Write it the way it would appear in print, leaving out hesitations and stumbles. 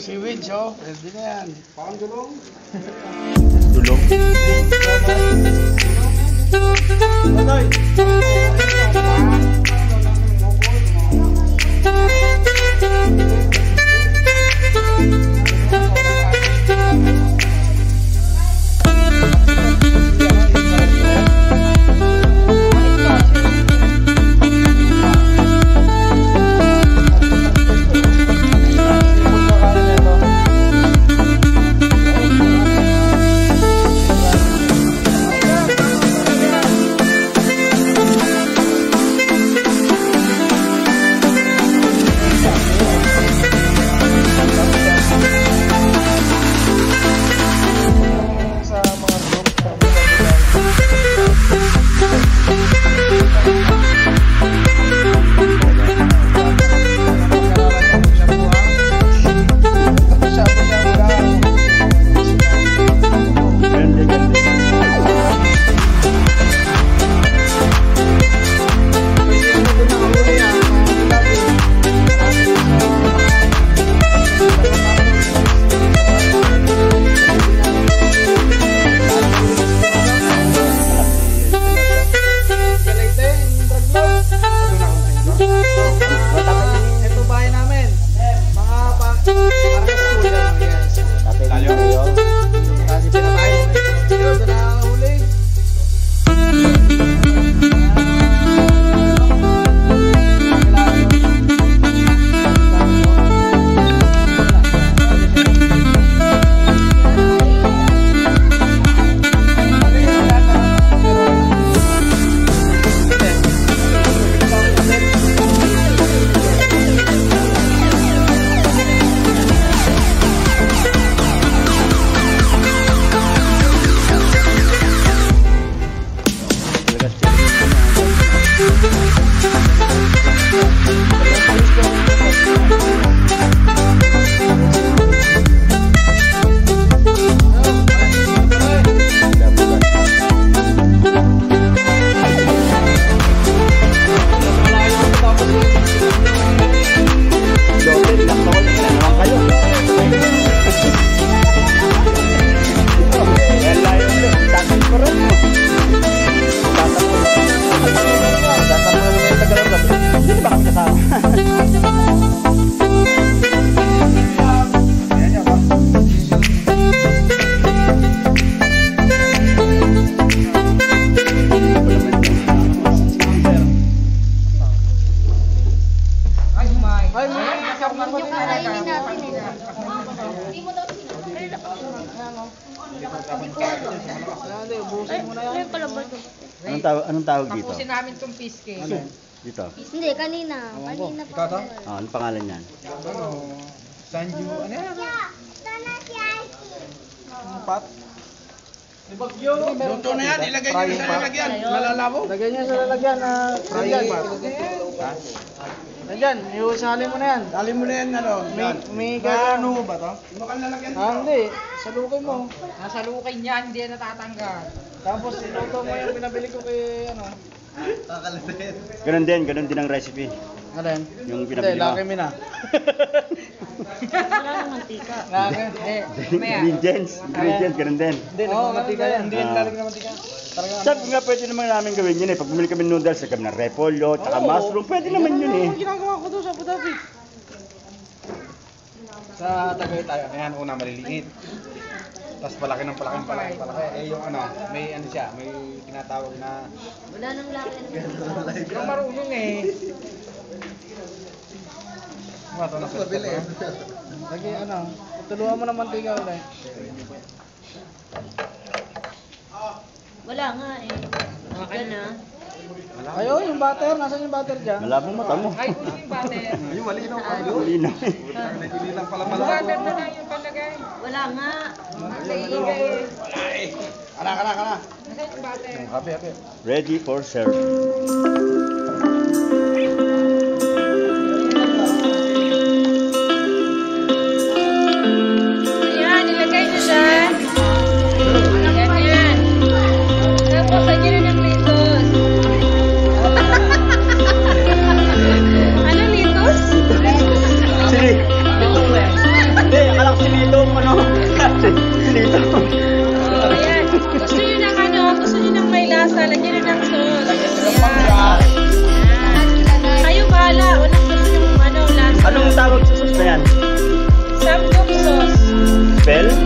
seaweed, oh. Pwede na yan. Pakang dulong. Dulong. Batoy. Anong tawag dito? Tapusin namin itong fish cake. Dito? Hindi, kanina. Kanina pa. Oh, anong pangalan yan? Sanju, ano yan? Pat? Luto na yan, ilagay nyo sa lalagyan. Malalabo. Lagyan nyo sa lalagyan na frying pan. Nandyan, iusalin mo na yan. Salin mo na yan, ano? May ano mo ba to? Hindi, salukay mo. Nasa lukay niya, hindi yan natatanggal. Tapos iluto mo yung pinabili ko kay ano. Ganun din ang recipe. Ano yan? Yung Hindi, pinabili mo. laki mo na. Wala nang mantika. Laki. Ingredients, ganun din. Hindi, mantika yan. Hindi yan lalag na mantika. Sabi nga pwede naman namin gawin yun eh. Pag bumili kami ng noodles, kami ng repolyo, tsaka mushroom, pwede naman yun eh. Ginagawa ko doon sa Abu Dhabi. Sa Tagaytay, ayan una maliliit. Tapos palaki. Eh yung ano, may ano siya, may tinatawag na... Wala nang laki. Yung marunong eh. Ito na sa bili. Lagi ano, tutuluan mo ng mantika ulit. Wala nga eh. Wala na. Ayo, yung butter, nasaan yung butter dyan? Malabong mata mo. Ay, ito yung butter. Yung malinaw pa. Malinaw. Hindi lang pala Butter malinaw. na lang yung palagay. Wala nga. Sa igay. Kana. Nasa yung butter. Happy. Ready for serve. Ayan, nilagay na dyan. Ganyan. Tapos, lagyan na ng litos. Ano litos? Sige. Hindi, akala Samgyup sauce. Spell?